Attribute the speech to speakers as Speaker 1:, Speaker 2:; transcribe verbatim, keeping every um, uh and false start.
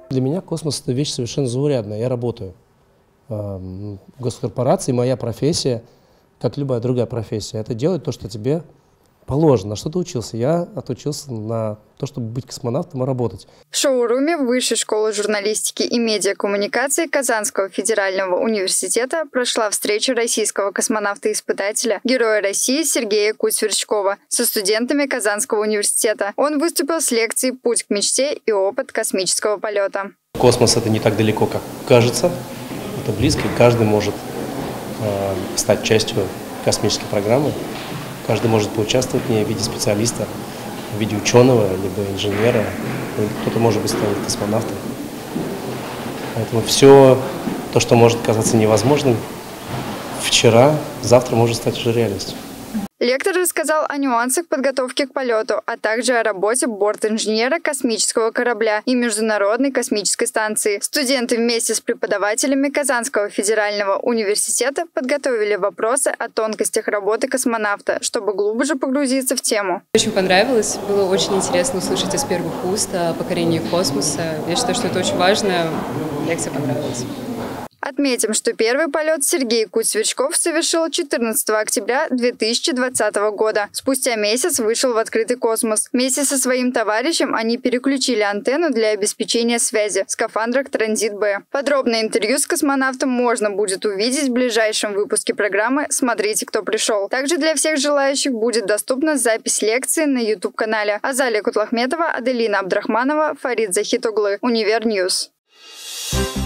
Speaker 1: Для меня космос – это вещь совершенно заурядная. Я работаю в госкорпорации, моя профессия, как любая другая профессия, это делать то, что тебе положено. На что ты учился? Я отучился на то, чтобы быть космонавтом и работать.
Speaker 2: В шоуруме Высшей школы журналистики и медиакоммуникации Казанского федерального университета прошла встреча российского космонавта-испытателя, героя России Сергея Куть-Сверчкова со студентами Казанского университета. Он выступил с лекцией «Путь к мечте и опыт космического полета».
Speaker 1: Космос – это не так далеко, как кажется. Это близко, и каждый может э, стать частью космической программы. Каждый может поучаствовать в ней в виде специалиста, в виде ученого, либо инженера. Кто-то, может быть, станет космонавтом. Поэтому все то, что может казаться невозможным вчера, завтра может стать уже реальностью.
Speaker 2: Лектор рассказал о нюансах подготовки к полету, а также о работе борт-инженера космического корабля и Международной космической станции. Студенты вместе с преподавателями Казанского федерального университета подготовили вопросы о тонкостях работы космонавта, чтобы глубже погрузиться в тему.
Speaker 3: Очень понравилось, было очень интересно услышать из первых уст о покорении космоса. Я считаю, что это очень важно, лекция понравилась.
Speaker 2: Отметим, что первый полет Сергей Куть-Сверчков совершил четырнадцатого октября две тысячи двадцатого года. Спустя месяц вышел в открытый космос. Вместе со своим товарищем они переключили антенну для обеспечения связи в скафандрах Транзит-Б. Подробное интервью с космонавтом можно будет увидеть в ближайшем выпуске программы «Смотрите, кто пришел». Также для всех желающих будет доступна запись лекции на YouTube-канале. Азалия Кутлахметова, Аделина Абдрахманова, Фарид Захитоглы, Универньюз.